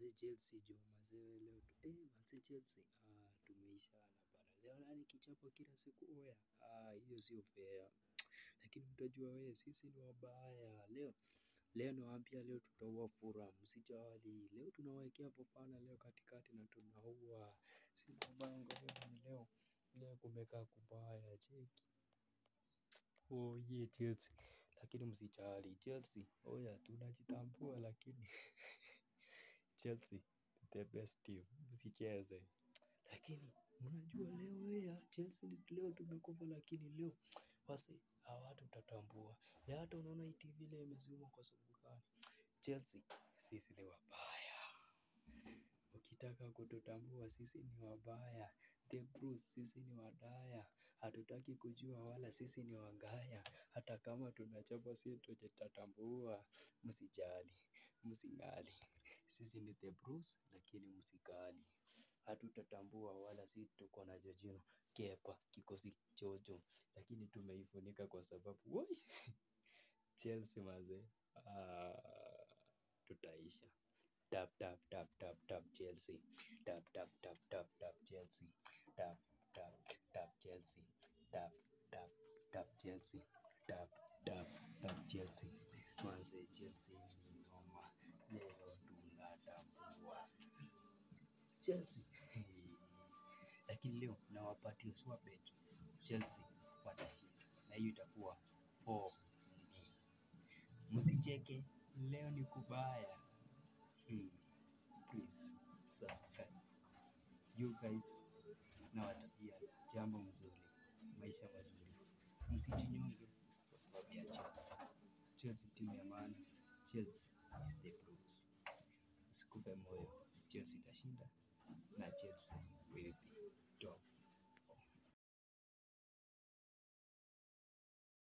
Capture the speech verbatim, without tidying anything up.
manze Chelsea jo manze leo tu eh manze Chelsea ah tumeishana bana leo nani kichapo kila siku oya ah hiyo sio fair lakini mtajua wewe sisi ni wabaya leo leo nawaambia leo tutaua fura msijali leo tunawekea Fofana leo katikati na tunaua si mabango leo leo leo kumekaa kubaya cheki oh yeah Chelsea lakini msijali Chelsea oya tunajitambua lakini Chelsea the best team msicheze lakini mnajua leo ya Chelsea leo tumekufa lakini leo wase hawatutatambua ya hata unaona hii T V leo imezimwa kwa sababu gani Chelsea sisi ni wabaya ukitaka kututambua sisi ni wabaya the Blues sisi ni wadaya hatutaki kujua wala sisi ni wangaya hata kama tunachapa sisi tutatambua msijali msingali sisi ni the Blues lakini msikali hatutatambua wala sisi tuko na Jorginho Kepa kikosi chojo lakini tumeifunika kwa sababu woi Chelsea mazee ah, tutaisha tap tap tap tap tap Chelsea tap tap tap tap tap Chelsea tap tap tap Chelsea tap tap tap Chelsea tap tap tap Chelsea mazee Chelsea ni noma leo tunatambua Chelsea lakini leo nawapatia swabet Chelsea watashinda na hiyo itakuwa four nil msicheke leo ni kubaya hmm. Please subscribe you guys nawatakia jambo mzuri maisha mazuri msijinyonge kwa sababu ya Chelsea Chelsea timu ya maana Chelsea is the Blues usikufe moyo Chelsea itashinda na Chelsea will